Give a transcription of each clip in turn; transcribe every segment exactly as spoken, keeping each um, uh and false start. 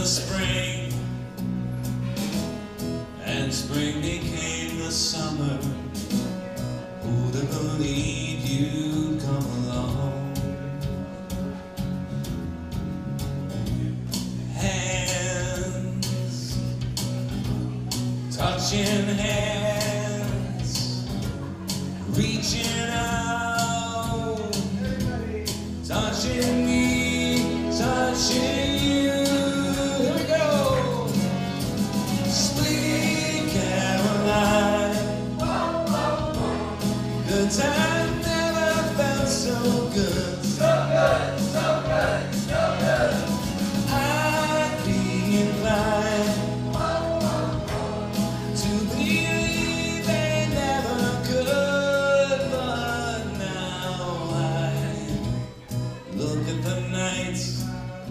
the spring, and spring became the summer. Who'd have believed you'd come along? Hands touching hands, reaching out, touching me, touching you. Here we go. Sweet Caroline, the time never felt so good, so good, so good, so good. I'd be inclined to believe they never could, but now I look at the nights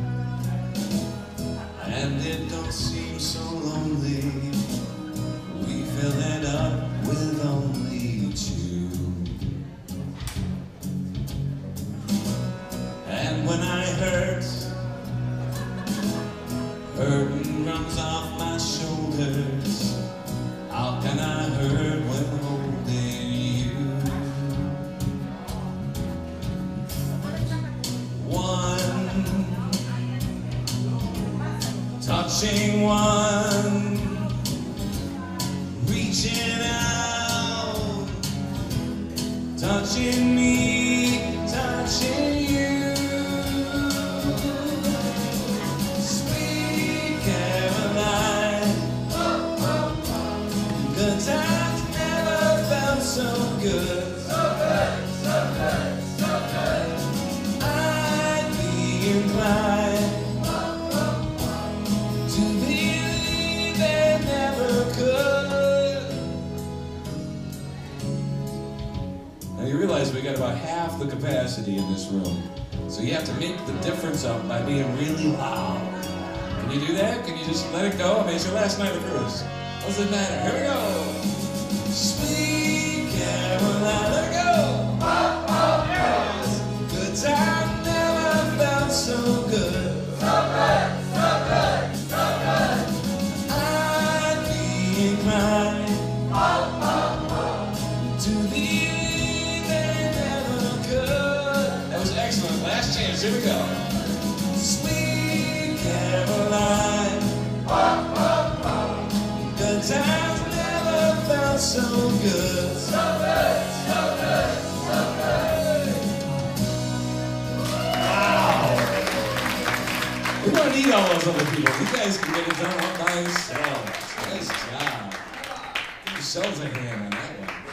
and it don't seem so lonely. We fill it up with only two. And when I hurt, burden runs off my shoulders. How can I hurt when holding you? One, touching one, reaching out, touching me, touching you. Sweet Caroline, the times never felt so good, so good, so good, so good. I'd be inclined to believe they never could. Now you realize we got about half the capacity in this room, so you have to make the difference up by being really loud. Can you do that? Can you just let it go? I mean, it's your last night of the cruise. What does it matter? Here we go. Sweet Caroline, let it go. Oh, oh, yes. Good time never felt so good. So good, so good, so good. I'd be inclined oh, oh, oh. to believe they never could. That was excellent. Last chance. Here we go. Sweet Caroline, oh, oh, oh. Good times never felt so good. So good, so good, so good. Wow. We don't need all those other people. You guys can get it done all by yourselves. Nice job. Give yourselves a hand on that one.